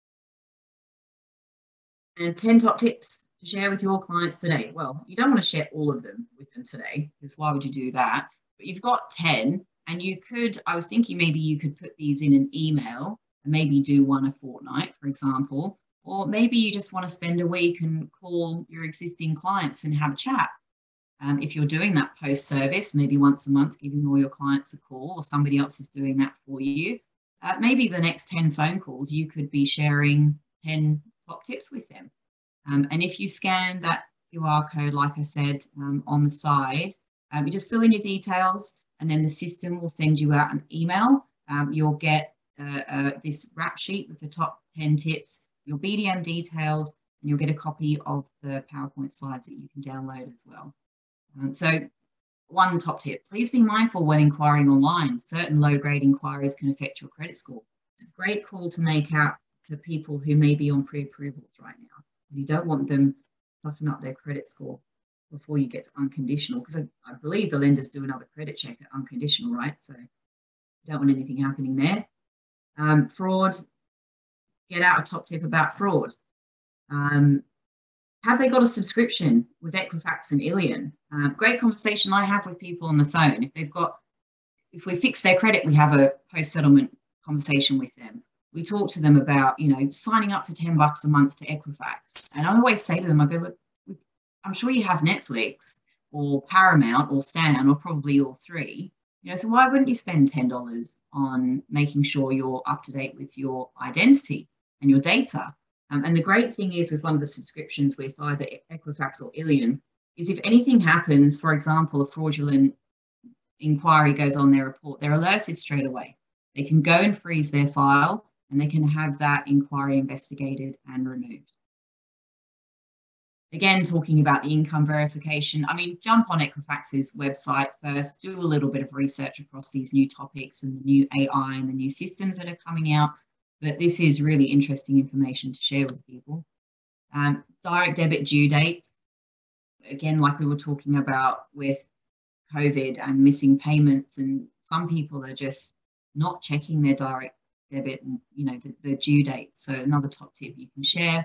And 10 top tips to share with your clients today. Well, you don't want to share all of them with them today, because why would you do that? But you've got 10, and I was thinking maybe you could put these in an email and maybe do one a fortnight, for example. Or maybe you just want to spend a week and call your existing clients and have a chat. If you're doing that post-service, maybe once a month, giving all your clients a call, or somebody else is doing that for you. Maybe the next 10 phone calls, you could be sharing 10 top tips with them. And if you scan that QR code, like I said, on the side, you just fill in your details, and then the system will send you out an email. You'll get this wrap sheet with the top 10 tips, your BDM details, and you'll get a copy of the PowerPoint slides that you can download as well. So one top tip, please be mindful when inquiring online. Certain low-grade inquiries can affect your credit score. It's a great call to make out to people who may be on pre-approvals right now, because you don't want them puffing up their credit score before you get to unconditional, because I believe the lenders do another credit check at unconditional, right? So you don't want anything happening there. Fraud, get out a top tip about fraud. Have they got a subscription with Equifax and Illion? Great conversation I have with people on the phone. If we fix their credit, we have a post-settlement conversation with them. We talk to them about, signing up for $10 a month to Equifax. And I always say to them, I go, look, I'm sure you have Netflix or Paramount or Stan, or probably all three. So why wouldn't you spend $10 on making sure you're up to date with your identity and your data? And the great thing is, with one of the subscriptions with either Equifax or Illion, is if anything happens, for example, a fraudulent inquiry goes on their report, they're alerted straight away. They can go and freeze their file, and they can have that inquiry investigated and removed. Again, talking about the income verification, jump on Equifax's website first, do a little bit of research across these new topics and the new AI and the new systems that are coming out. But this is really interesting information to share with people. Direct debit due dates, again, like we were talking about with COVID and missing payments, and some people are just not checking their direct debit and, the due dates. So another top tip you can share.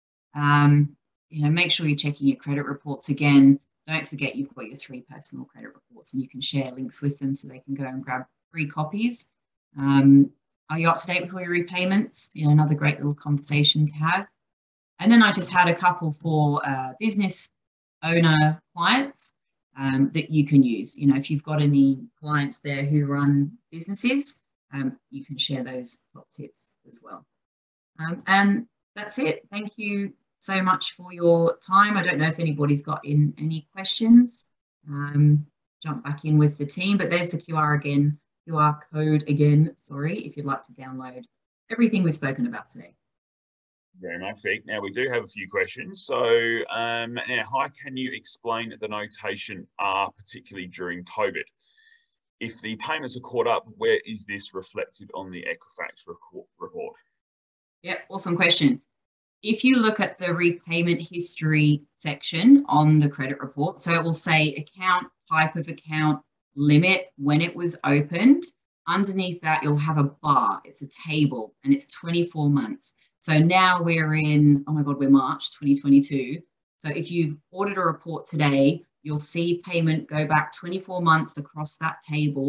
Make sure you're checking your credit reports again. Don't forget you've got your 3 personal credit reports, and you can share links with them so they can go and grab free copies. Are you up to date with all your repayments? Another great little conversation to have. And then I just had a couple for business owner clients that you can use. If you've got any clients there who run businesses, you can share those top tips as well. And that's it. Thank you so much for your time. I don't know if anybody's got any questions. Jump back in with the team, but there's the QR code again, sorry, if you'd like to download everything we've spoken about today. Very much, Vic. Now, we do have a few questions. So, now, hi, can you explain the notation R, particularly during COVID? If the payments are caught up, where is this reflected on the Equifax report? Yep, awesome question. If you look at the repayment history section on the credit report, so it will say account, type of account, limit, when it was opened. Underneath that, you'll have a bar. It's a table, and it's 24 months. So now we're in, oh my God, we're March 2022. So if you've ordered a report today, you'll see payment go back 24 months across that table.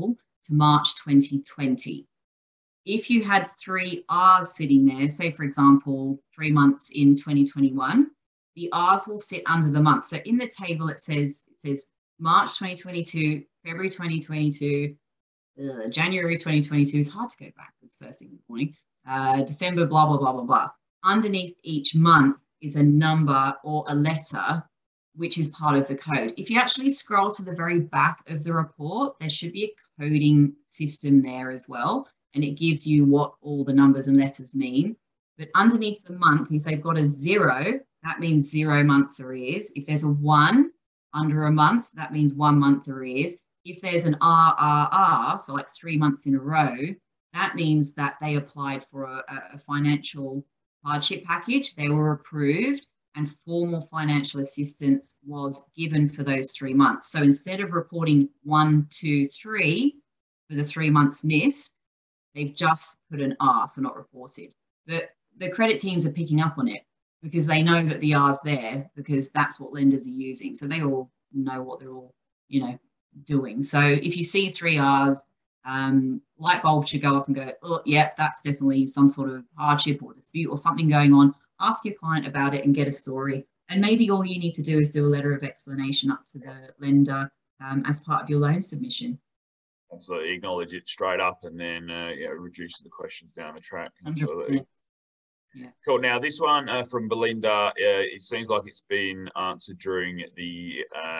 to March 2020. If you had 3 R's sitting there, say, for example, 3 months in 2021, the R's will sit under the month. So in the table, it says March 2022, February 2022, January 2022. It's hard to go backwards first thing in the morning. December, blah, blah, blah, blah, blah. Underneath each month is a number or a letter, which is part of the code. If you actually scroll to the very back of the report, there should be a coding system there as well. And it gives you what all the numbers and letters mean. But underneath the month, if they've got a 0, that means 0 months arrears. If there's a 1 under a month, that means 1 month arrears. If there's an RRR for like 3 months in a row, that means that they applied for a financial hardship package. They were approved and formal financial assistance was given for those 3 months. So instead of reporting 1, 2, 3 for the 3 months missed, they've just put an R for not reported. The credit teams are picking up on it because they know that the R's there because that's what lenders are using. So they all know what they're all, doing. So if you see 3 R's, light bulb should go off and go, oh, yeah, that's definitely some sort of hardship or dispute or something going on. Ask your client about it and get a story. And maybe all you need to do is do a letter of explanation up to the lender as part of your loan submission. Absolutely, acknowledge it straight up and then reduce the questions down the track. Absolutely. 100%. Yeah. Cool. Now, this one from Belinda, it seems like it's been answered during the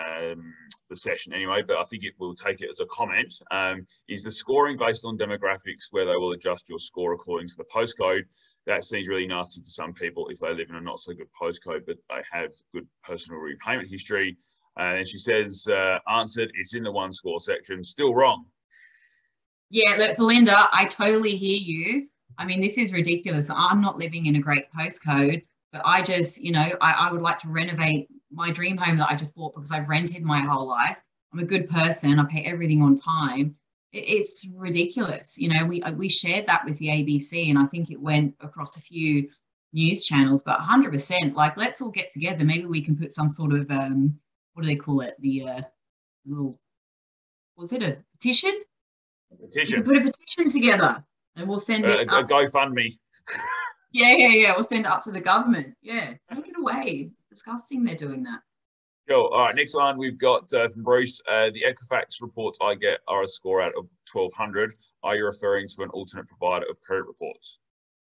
session anyway, but I think it will take it as a comment. Is the scoring based on demographics where they will adjust your score according to the postcode? That seems really nasty for some people if they live in a not so good postcode, but they have good personal repayment history. And she says, answered, it's in the 1 score section. Still wrong. Yeah, look, Belinda, I totally hear you. I mean, this is ridiculous. I'm not living in a great postcode, but I just, I would like to renovate my dream home that I just bought because I've rented my whole life. I'm a good person. I pay everything on time. It's ridiculous. We shared that with the ABC and I think it went across a few news channels, but 100%, like, let's all get together. Maybe we can put some sort of, what do they call it? The little, was it a petition? Petition. We can put a petition together. And we'll send it a GoFundMe. Yeah. We'll send it up to the government. Yeah, take it away. It's disgusting they're doing that. Cool. All right, next one we've got from Bruce. The Equifax reports I get are a score out of 1,200. Are you referring to an alternate provider of credit reports?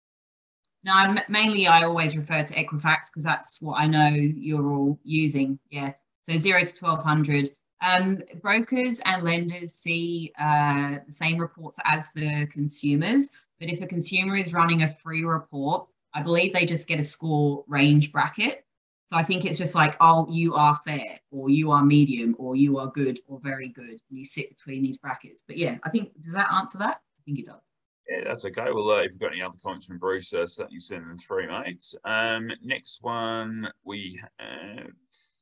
No, mainly I always refer to Equifax because that's what I know you're all using. Yeah, so 0 to 1,200. Brokers and lenders see the same reports as the consumers, but if a consumer is running a free report, I believe they just get a score range bracket. So I think it's just like, oh, you are fair, or you are medium, or you are good, or very good. And you sit between these brackets. But yeah, I think, does that answer that? I think it does. Yeah, that's okay. Well, if you've got any other comments from Bruce, certainly send them through, mates. Next one we have.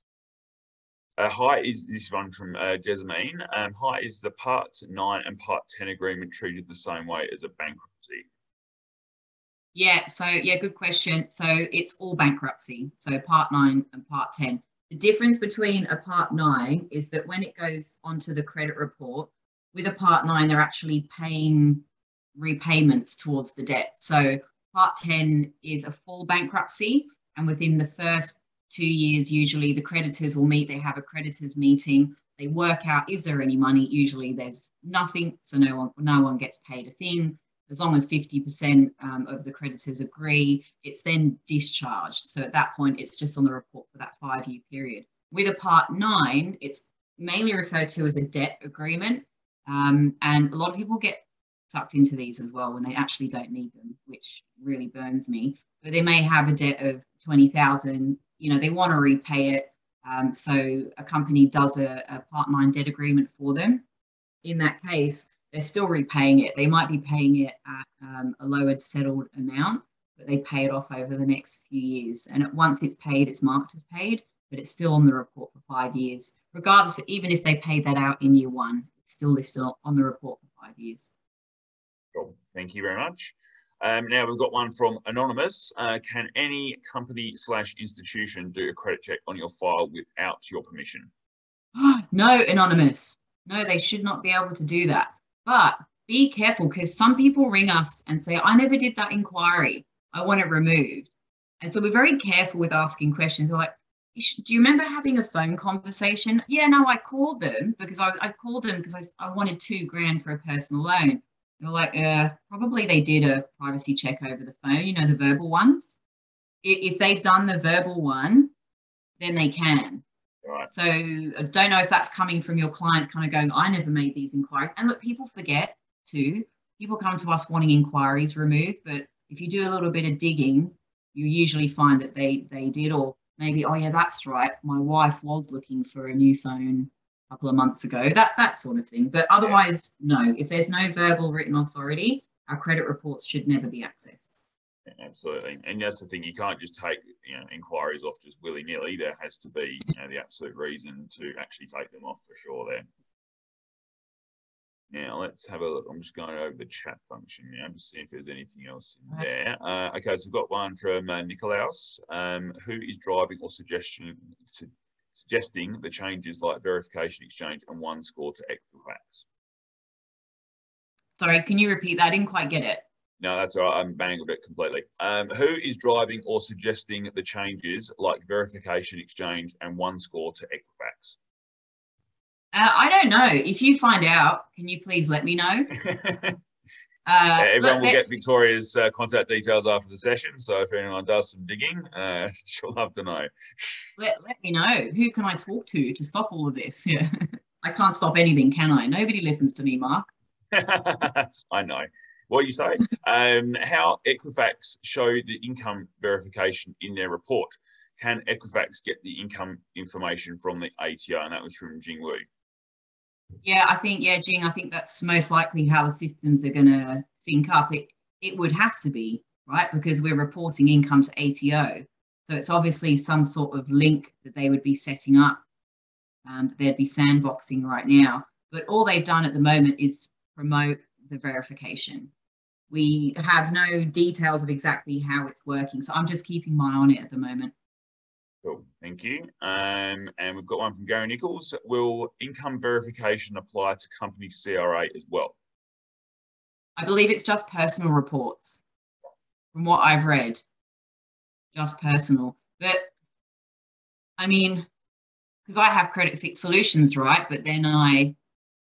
Hi, is this one from Jessamine. Hi, is the Part 9 and Part 10 agreement treated the same way as a bankruptcy? Yeah, so good question. So it's all bankruptcy. So Part 9 and Part 10. The difference between a Part 9 is that when it goes onto the credit report, with a Part 9, they're actually paying repayments towards the debt. So Part 10 is a full bankruptcy, and within the first 2 years, usually the creditors will meet, they have a creditors meeting, they work out, is there any money? Usually there's nothing, so no one gets paid a thing. As long as 50% of the creditors agree, it's then discharged. So at that point, it's just on the report for that 5-year period. With a Part 9, it's mainly referred to as a debt agreement. And a lot of people get sucked into these as well when they actually don't need them, which really burns me. But they may have a debt of 20,000, they want to repay it. So a company does a Part 9 debt agreement for them. In that case, they're still repaying it. They might be paying it at a lowered settled amount, but they pay it off over the next few years. And once it's paid, it's marked as paid, but it's still on the report for 5 years. Regardless, even if they paid that out in year 1, it's still on the report for 5 years. Cool. Thank you very much. Now we've got one from Anonymous. Can any company/institution do a credit check on your file without your permission? No, Anonymous. No, they should not be able to do that. But be careful, because some people ring us and say, I never did that inquiry. I want it removed. And so we're very careful with asking questions. We're like, do you remember having a phone conversation? Yeah, no, I called them because I called them because I wanted $2,000 for a personal loan. They're like, probably they did a privacy check over the phone, you know, the verbal ones. If they've done the verbal one, then they can. Right. So I don't know if that's coming from your clients kind of going, I never made these inquiries. And look, people forget too. People come to us wanting inquiries removed, but if you do a little bit of digging, you usually find that they did, or maybe, oh yeah, that's right, my wife was looking for a new phone a couple of months ago, that sort of thing. But otherwise, no, if there's no verbal written authority, our credit reports should never be accessed. Absolutely. And that's the thing, you can't just take, inquiries off just willy-nilly. There has to be, the absolute reason to actually take them off for sure there. Now, let's have a look. I'm just going over the chat function now to see if there's anything else in there. Okay, so we've got one from Nikolaus, who is driving or suggesting the changes like verification exchange and one score to Equifax. Sorry, can you repeat that? I didn't quite get it. No, that's all right. I'm mangled it completely. Who is driving or suggesting the changes like verification exchange and one score to Equifax? I don't know. If you find out, can you please let me know? Everyone will get Victoria's contact details after the session. So if anyone does some digging, she'll love to know. Let me know. Who can I talk to stop all of this? Yeah. I can't stop anything, can I? Nobody listens to me, Mark. I know. What you say? How Equifax show the income verification in their report. Can Equifax get the income information from the ATO? And that was from Jing Wu. Yeah, Jing, I think that's most likely how the systems are going to sync up. It would have to be, right? Because we're reporting income to ATO. So it's obviously some sort of link that they would be setting up. They'd be sandboxing right now. But all they've done at the moment is promote the verification. We have no details of exactly how it's working. So I'm just keeping my eye on it at the moment. Cool, thank you. And we've got one from Gary Nichols. Will income verification apply to company CRA as well? I believe it's just personal reports. From what I've read, just personal. But I mean, because I have Credit Fix Solutions, right? But then I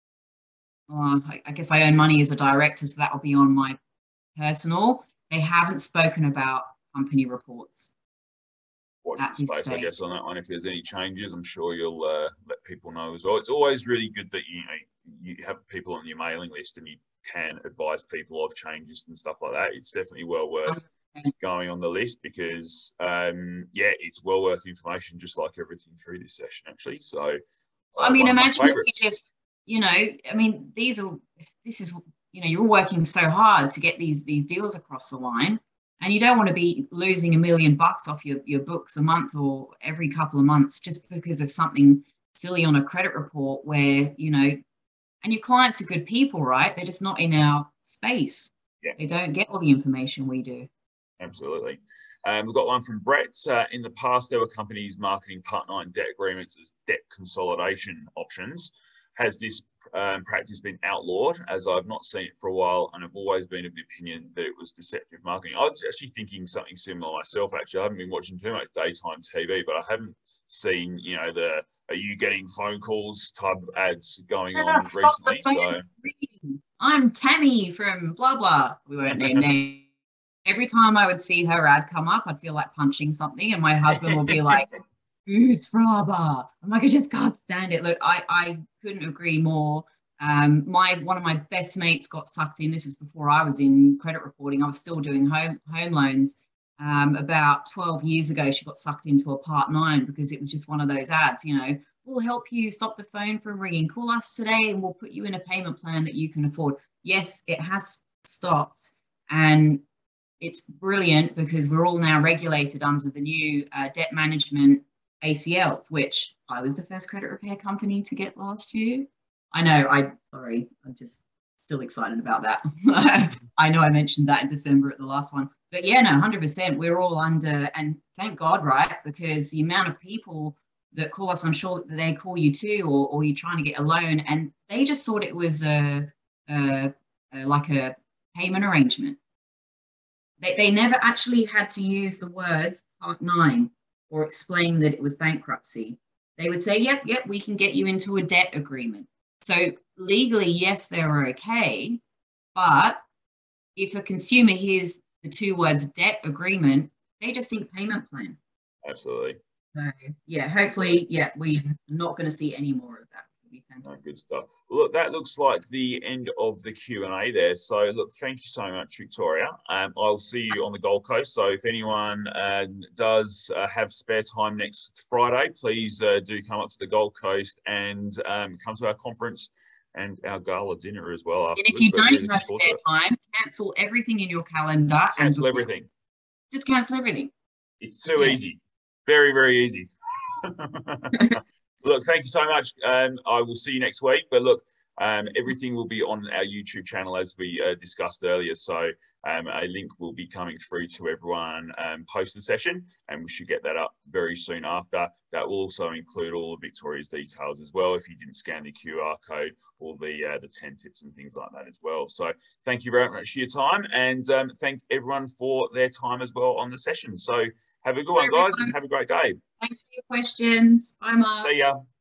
guess I earn money as a director, so that will be on my personal. They haven't spoken about company reports. Watch the space, I guess, on that one. If there's any changes, I'm sure you'll let people know as well. It's always really good that you have people on your mailing list and you can advise people of changes and stuff like that. It's definitely well worth going on the list because, it's well worth information, just like everything through this session, actually. So, I mean, imagine if you just, you're working so hard to get these deals across the line. And you don't want to be losing $1 million off your books a month or every couple of months just because of something silly on a credit report where, and your clients are good people, right? They're just not in our space. Yeah. They don't get all the information we do. Absolutely. We've got one from Brett. In the past, there were companies marketing Part 9 debt agreements as debt consolidation options. Has this practice been outlawed, as I've not seen it for a while, and I've always been of the opinion that it was deceptive marketing. I was actually thinking something similar myself, actually. I haven't been watching too much daytime TV, but I haven't seen, the are you getting phone calls type of ads going on recently. So I'm Tammy from blah, blah. We won't name names. Every time I would see her ad come up, I'd feel like punching something, and my husband will be like, Goose Fraba. I'm like, I just can't stand it. Look, I couldn't agree more. One of my best mates got sucked in. This is before I was in credit reporting. I was still doing home loans. About 12 years ago, she got sucked into a Part 9 because it was just one of those ads, we'll help you stop the phone from ringing. Call us today and we'll put you in a payment plan that you can afford. Yes, it has stopped. And it's brilliant because we're all now regulated under the new debt management ACLs, which I was the first credit repair company to get last year. I know, I'm just still excited about that. I know I mentioned that in December at the last one. But yeah, no, 100%, we're all under, and thank God, right? Because the amount of people that call us, I'm sure that they call you too, or you're trying to get a loan, and they just thought it was a like a payment arrangement. They never actually had to use the words Part 9 or explain that it was bankruptcy. They would say, yep, we can get you into a debt agreement. So legally, yes, they're okay. But if a consumer hears the two words debt agreement, they just think payment plan. Absolutely. So, yeah, hopefully, yeah, we're not going to see any more of that. No, good stuff. Look, that looks like the end of the Q&A there. So, look, thank you so much, Victoria. I'll see you on the Gold Coast. So, if anyone does have spare time next Friday, please do come up to the Gold Coast and come to our conference and our gala dinner as well. And if you don't have spare time, cancel everything in your calendar. Cancel everything. Just cancel everything. It's too easy. Very, very easy. Look, thank you so much. I will see you next week. But look, everything will be on our YouTube channel as we discussed earlier. So a link will be coming through to everyone post the session, and we should get that up very soon after. That will also include all of Victoria's details as well, if you didn't scan the QR code, or the 10 tips and things like that as well. So thank you very much for your time, and thank everyone for their time as well on the session. So have a good one, guys, and have a great day. Thanks for your questions. Bye, Mark. See ya.